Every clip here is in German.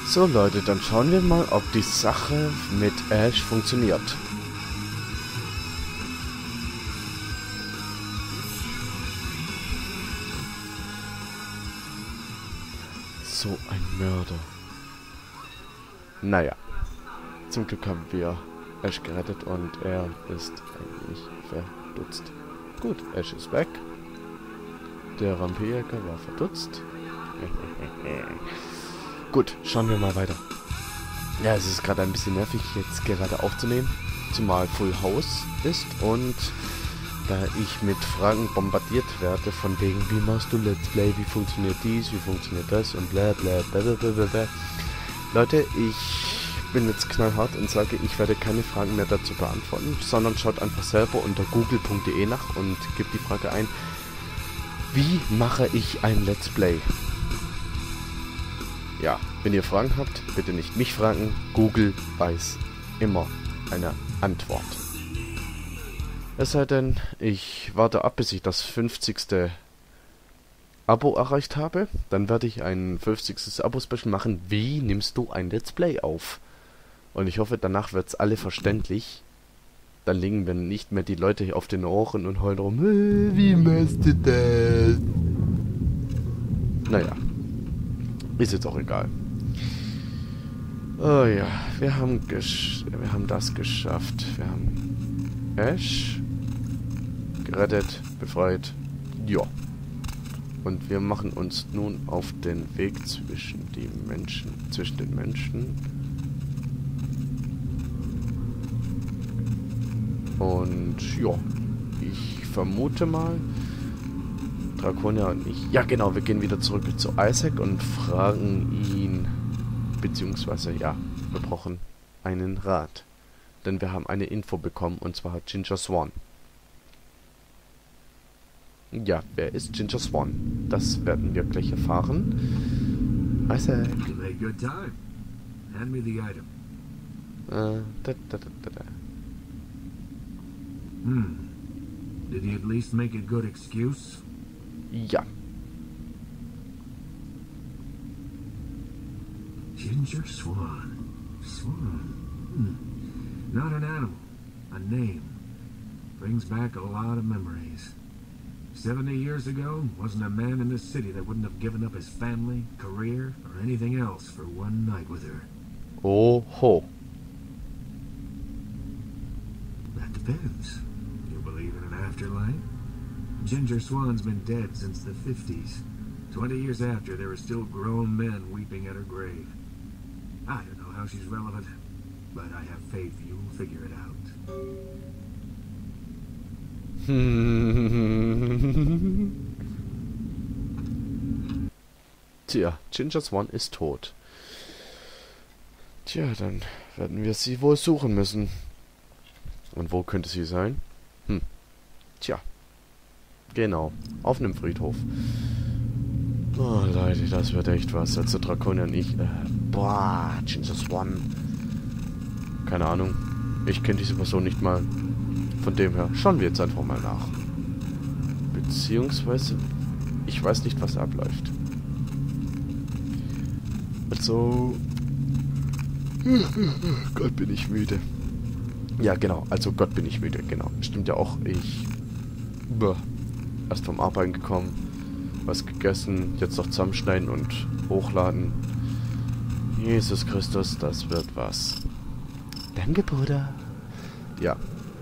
So Leute, dann schauen wir mal, ob die Sache mit Ash funktioniert. So ein Mörder. Naja, zum Glück haben wir Ash gerettet und er ist eigentlich verdutzt. Gut, Ash ist weg. Der Rampierjäger war verdutzt. Gut, schauen wir mal weiter. Ja, es ist gerade ein bisschen nervig, jetzt gerade aufzunehmen, zumal Full House ist und da ich mit Fragen bombardiert werde von wegen, wie machst du Let's Play, wie funktioniert dies, wie funktioniert das und bla bla bla bla bla bla. Leute, ich bin jetzt knallhart und sage, ich werde keine Fragen mehr dazu beantworten, sondern schaut einfach selber unter google.de nach und gebt die Frage ein, wie mache ich ein Let's Play? Ja, wenn ihr Fragen habt, bitte nicht mich fragen. Google weiß immer eine Antwort. Es sei denn, ich warte ab, bis ich das 50. Abo erreicht habe. Dann werde ich ein 50. Abo-Special machen. Wie nimmst du ein Let's Play auf? Und ich hoffe, danach wird es alle verständlich. Dann liegen wir nicht mehr die Leute auf den Ohren und heulen rum. Wie machst du das? Naja. Ist jetzt auch egal. Oh ja, wir haben das geschafft. Wir haben Ash gerettet, befreit. Ja. Und wir machen uns nun auf den Weg zwischen den Menschen. Und ja, ich vermute mal, Draconia und ich... Ja genau, wir gehen wieder zurück zu Isaac und fragen ihn, beziehungsweise ja, wir brauchen einen Rat. Denn wir haben eine Info bekommen, und zwar hat Ginger Swan. Ja, wer ist Ginger Swan? Das werden wir gleich erfahren. Isaac. Good time. Hand me the item. Did he at least make a good excuse? Ja. Ginger Swan. Swan. Not an animal. A name. Brings back a lot of memories. 70 years ago, wasn't a man in this city that wouldn't have given up his family, career, or anything else for one night with her. Oh ho. That depends. You believe in an afterlife? Ginger Swan's been dead since the 50s. 20 years after, there are still grown men weeping at her grave. I don't know how she's relevant, but I have faith you'll figure it out. Tja, Ginger Swan ist tot. Tja, dann werden wir sie wohl suchen müssen. Und wo könnte sie sein? Tja. Genau, auf einem Friedhof. Oh, Leute, das wird echt was. Also Draconia und ich, boah, Ginger Swan. Keine Ahnung. Ich kenne diese Person nicht mal. Von dem her, schauen wir jetzt einfach mal nach. Beziehungsweise, ich weiß nicht, was abläuft. Also... Gott, bin ich müde. Ja, genau, also Gott, bin ich müde, genau. Stimmt ja auch, ich... erst vom Arbeiten gekommen, was gegessen, jetzt noch zusammenschneiden und hochladen. Jesus Christus, das wird was. Danke, Bruder. Ja.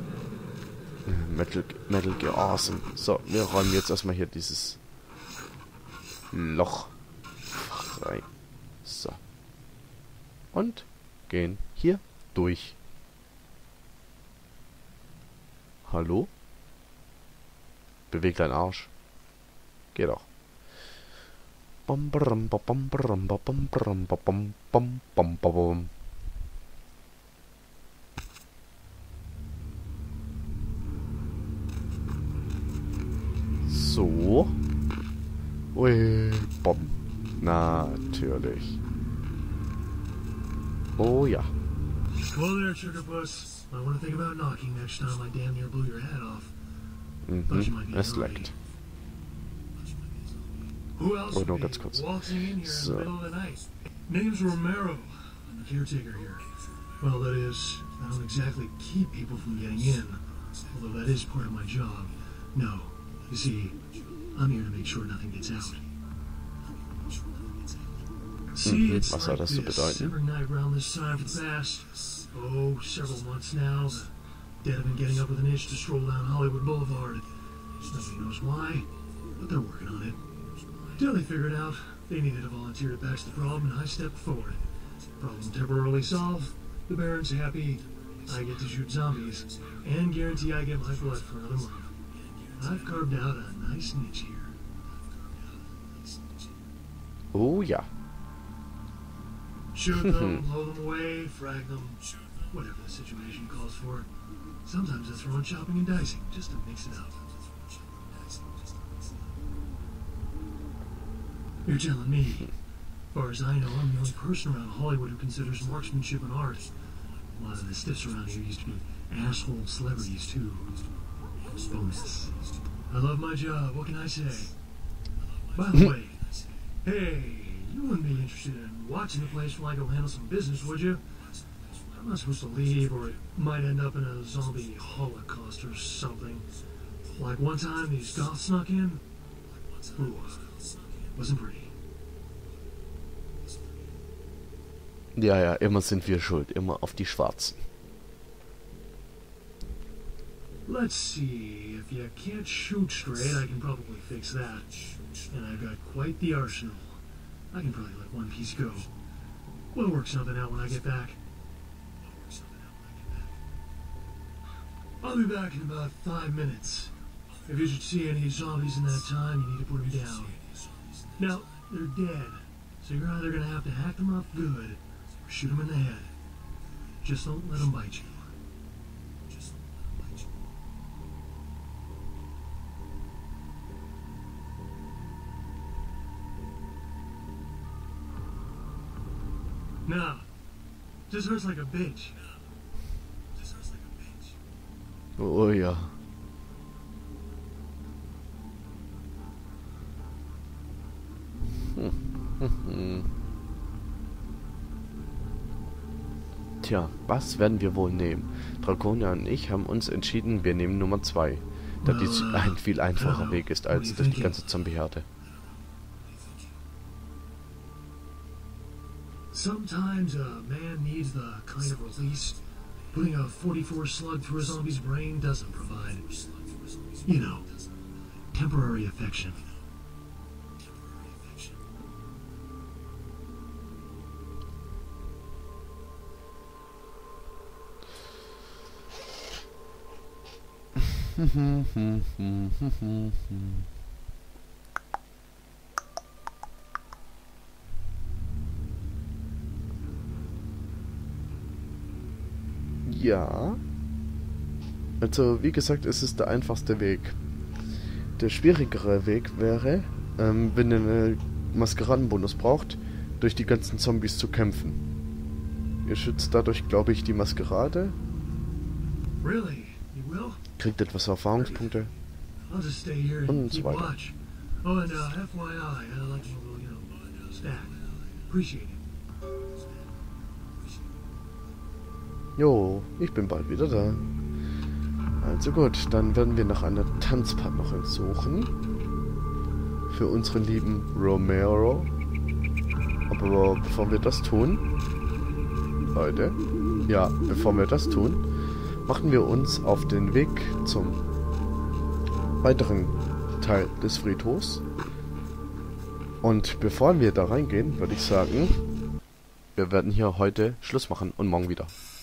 Metal Gear Awesome. So, wir räumen jetzt erstmal hier dieses Loch frei. So. Und gehen hier durch. Hallo? Beweg deinen Arsch. Geh doch. So. Ui, bom. Natürlich. Oh ja. Whoa there, Sugarpuss. I want to think about knocking next time I damn near blew your head off. Es leckt. Who else Oh, would nur be ganz kurz. waltzing in here in So. the middle of the night? Name's Romero. I'm the caretaker here. Well, that is, I don't exactly keep people from getting in, although that is part of my job. No, you see, I'm here to make sure nothing gets out. See, it's Was soll like das so this bedeuten? every night around this time for the past, several months now. The dead have been getting up with an itch to stroll down Hollywood Boulevard. Nobody knows why, but they're working on it. Till they figured out they needed a volunteer to patch the problem, and I stepped forward. Problem temporarily solved. The Baron's happy. I get to shoot zombies, and guarantee I get my blood for another month. I've carved out a nice niche here. Oh ja. Shoot them, blow them away, frag them, whatever the situation calls for. Sometimes I throw in chopping and dicing, just to mix it up. You're telling me. As far as I know, I'm the only person around Hollywood who considers marksmanship an art. A lot of the stiffs around here used to be asshole celebrities, too. Bonus. I love my job, what can I say? By the way, hey, you wouldn't be interested in watching the place while I go handle some business, would you? I'm not supposed to leave, or it might end up in a zombie holocaust or something. Like one time these goths snuck in. Ooh, wasn't pretty. Ja, ja, immer sind wir schuld. Immer auf die Schwarzen. Let's see, if you can't shoot straight, I can probably fix that. And I've got quite the arsenal. I can probably let one piece go. We'll work something out when I get back. I'll be back in about 5 minutes. If you should see any zombies in that time, you need to put them down. Now, they're dead, so you're either gonna have to hack them up good, or shoot them in the head. Just don't let them bite you. No, just hurts like a bitch. Oh ja. Tja, was werden wir wohl nehmen? Draconia und ich haben uns entschieden, wir nehmen Nummer 2, da dies ein viel einfacher Weg ist als durch die ganze Zombie-Herde. Sometimes a man needs the kind of release putting a 44 slug through a zombie's brain doesn't provide. You know, temporary affection. Ja. Also, wie gesagt, es ist der einfachste Weg. Der schwierigere Weg wäre, wenn ihr einen Maskeradenbonus braucht, durch die ganzen Zombies zu kämpfen. Ihr schützt dadurch, glaube ich, die Maskerade. Really? You will? Kriegt etwas Erfahrungspunkte. I'll just stay here and Und so keep weiter. watch. Oh, and FYI, I like a little, you know, stack. Appreciate it. Jo, ich bin bald wieder da. Also gut, dann werden wir nach einer Tanzpartnerin suchen. Für unseren lieben Romero. Aber bevor wir das tun, Leute, ja, bevor wir das tun, machen wir uns auf den Weg zum weiteren Teil des Friedhofs. Und bevor wir da reingehen, würde ich sagen, wir werden hier heute Schluss machen und morgen wieder.